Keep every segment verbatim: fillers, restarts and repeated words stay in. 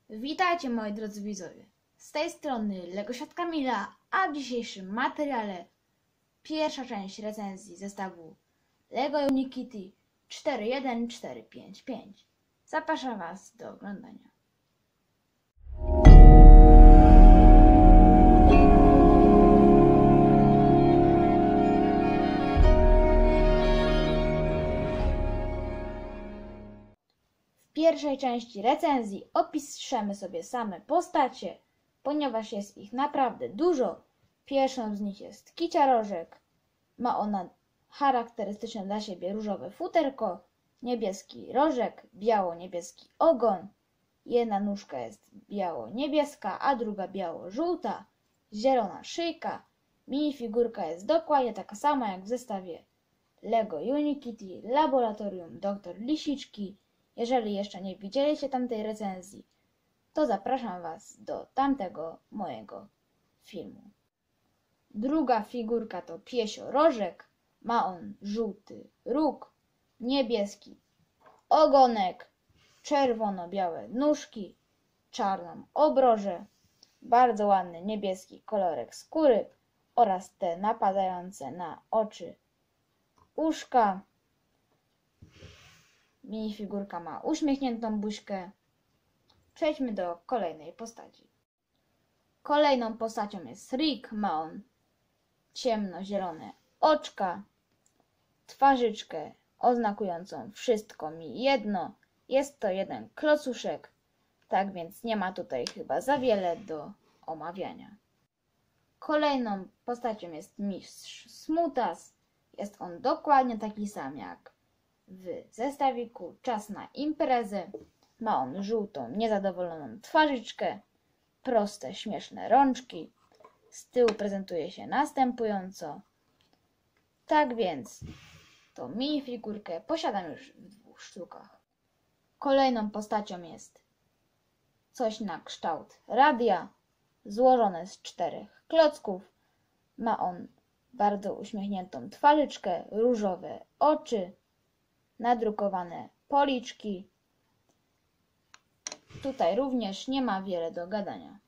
Witajcie moi drodzy widzowie, z tej strony Legosiad Kamila, a w dzisiejszym materiale pierwsza część recenzji zestawu LEGO Unikitty cztery jeden cztery pięć pięć. Zapraszam Was do oglądania. W pierwszej części recenzji opiszemy sobie same postacie, ponieważ jest ich naprawdę dużo. Pierwszą z nich jest Kicia Rożek. Ma ona charakterystyczne dla siebie różowe futerko, niebieski rożek, biało-niebieski ogon. Jedna nóżka jest biało-niebieska, a druga biało-żółta, zielona szyjka. Minifigurka jest dokładnie taka sama jak w zestawie LEGO Unikitty Laboratorium doktor Lisiczki. Jeżeli jeszcze nie widzieliście tamtej recenzji, to zapraszam Was do tamtego mojego filmu. Druga figurka to piesio Rożek. Ma on żółty róg, niebieski ogonek, czerwono-białe nóżki, czarną obrożę, bardzo ładny niebieski kolorek skóry oraz te napadające na oczy uszka. Minifigurka ma uśmiechniętą buźkę. Przejdźmy do kolejnej postaci. Kolejną postacią jest Rick. Ma on ciemnozielone oczka, twarzyczkę oznakującą wszystko mi jedno. Jest to jeden klocuszek, tak więc nie ma tutaj chyba za wiele do omawiania. Kolejną postacią jest Mistrz Smutas. Jest on dokładnie taki sam jak w zestawiku Czas na imprezę. Ma on żółtą, niezadowoloną twarzyczkę, proste, śmieszne rączki. Z tyłu prezentuje się następująco. Tak więc tą minifigurkę posiadam już w dwóch sztukach. Kolejną postacią jest coś na kształt radia, złożone z czterech klocków. Ma on bardzo uśmiechniętą twarzyczkę, różowe oczy, nadrukowane policzki. Tutaj również nie ma wiele do gadania.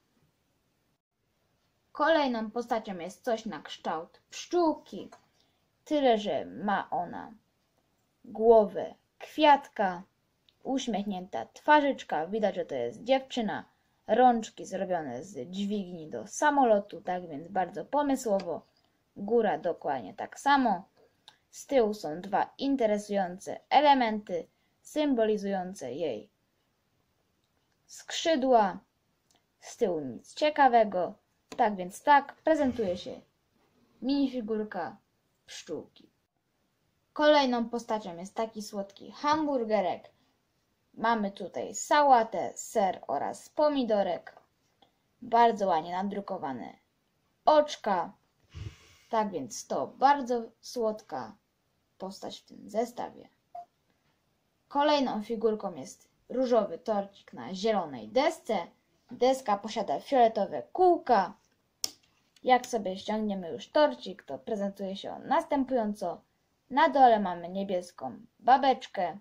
Kolejną postacią jest coś na kształt pszczółki, tyle że ma ona głowę kwiatka, uśmiechnięta twarzyczka, widać, że to jest dziewczyna, rączki zrobione z dźwigni do samolotu, tak więc bardzo pomysłowo, góra dokładnie tak samo. Z tyłu są dwa interesujące elementy symbolizujące jej skrzydła. Z tyłu nic ciekawego. Tak więc tak prezentuje się minifigurka pszczółki. Kolejną postacią jest taki słodki hamburgerek. Mamy tutaj sałatę, ser oraz pomidorek. Bardzo ładnie nadrukowane oczka. Tak więc to bardzo słodka postać w tym zestawie. Kolejną figurką jest różowy torcik na zielonej desce. Deska posiada fioletowe kółka. Jak sobie ściągniemy już torcik, to prezentuje się on następująco. Na dole mamy niebieską babeczkę,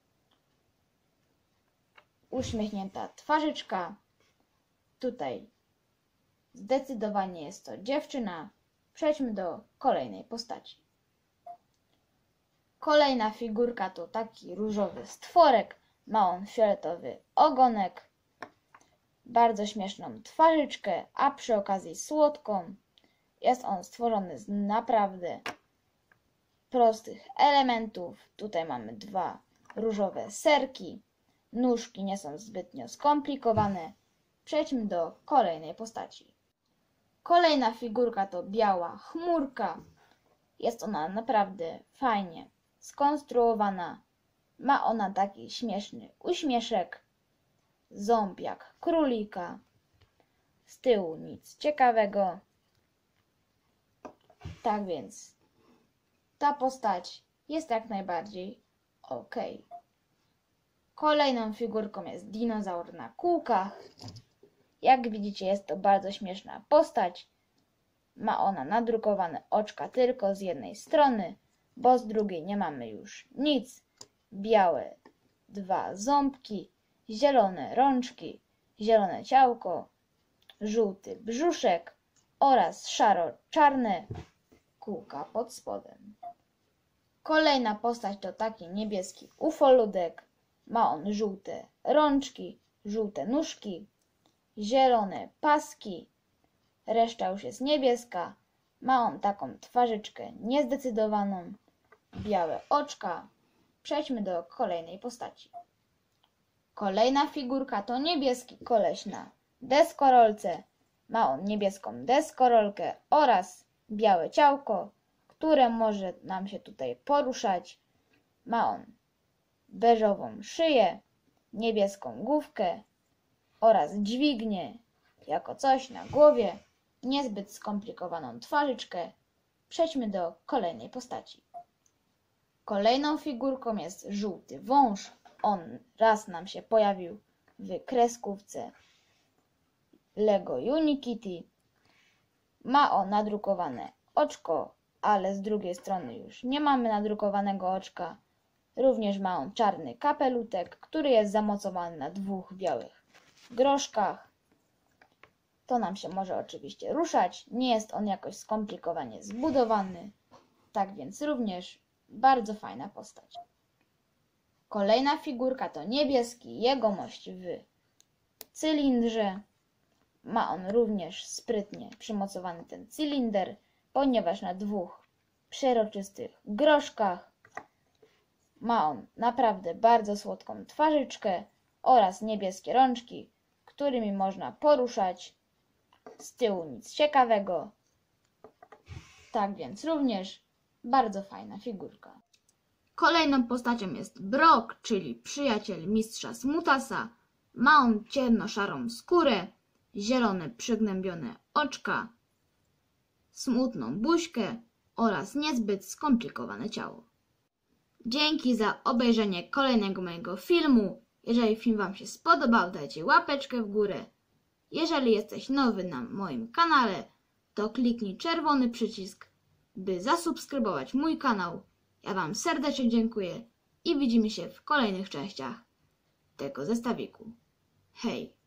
uśmiechnięta twarzyczka. Tutaj zdecydowanie jest to dziewczyna. Przejdźmy do kolejnej postaci. Kolejna figurka to taki różowy stworek. Ma on fioletowy ogonek, bardzo śmieszną twarzyczkę, a przy okazji słodką. Jest on stworzony z naprawdę prostych elementów. Tutaj mamy dwa różowe serki. Nóżki nie są zbytnio skomplikowane. Przejdźmy do kolejnej postaci. Kolejna figurka to biała chmurka. Jest ona naprawdę fajnie skonstruowana. Ma ona taki śmieszny uśmieszek, ząb jak królika. Z tyłu nic ciekawego. Tak więc ta postać jest jak najbardziej ok. Kolejną figurką jest dinozaur na kółkach. Jak widzicie, jest to bardzo śmieszna postać. Ma ona nadrukowane oczka tylko z jednej strony, bo z drugiej nie mamy już nic. Białe dwa ząbki, zielone rączki, zielone ciałko, żółty brzuszek oraz szaro-czarne kółka pod spodem. Kolejna postać to taki niebieski ufoludek. Ma on żółte rączki, żółte nóżki, zielone paski, reszta już jest niebieska. Ma on taką twarzyczkę niezdecydowaną, białe oczka. Przejdźmy do kolejnej postaci. Kolejna figurka to niebieski koleś na deskorolce. Ma on niebieską deskorolkę oraz białe ciałko, które może nam się tutaj poruszać. Ma on beżową szyję, niebieską główkę oraz dźwignię jako coś na głowie, niezbyt skomplikowaną twarzyczkę. Przejdźmy do kolejnej postaci. Kolejną figurką jest żółty wąż. On raz nam się pojawił w kreskówce Lego Unikitty. Ma on nadrukowane oczko, ale z drugiej strony już nie mamy nadrukowanego oczka. Również ma on czarny kapelutek, który jest zamocowany na dwóch białych groszkach. To nam się może oczywiście ruszać. Nie jest on jakoś skomplikowanie zbudowany. Tak więc również bardzo fajna postać. Kolejna figurka to niebieski jegomość w cylindrze. Ma on również sprytnie przymocowany ten cylinder, ponieważ na dwóch przeroczystych groszkach. Ma on naprawdę bardzo słodką twarzyczkę oraz niebieskie rączki, którymi można poruszać. Z tyłu nic ciekawego. Tak więc również bardzo fajna figurka. Kolejną postacią jest Brock, czyli przyjaciel mistrza Smutasa. Ma on ciemnoszarą skórę, zielone przygnębione oczka, smutną buźkę oraz niezbyt skomplikowane ciało. Dzięki za obejrzenie kolejnego mojego filmu. Jeżeli film Wam się spodobał, dajcie łapeczkę w górę. Jeżeli jesteś nowy na moim kanale, to kliknij czerwony przycisk, by zasubskrybować mój kanał. Ja Wam serdecznie dziękuję i widzimy się w kolejnych częściach tego zestawiku. Hej!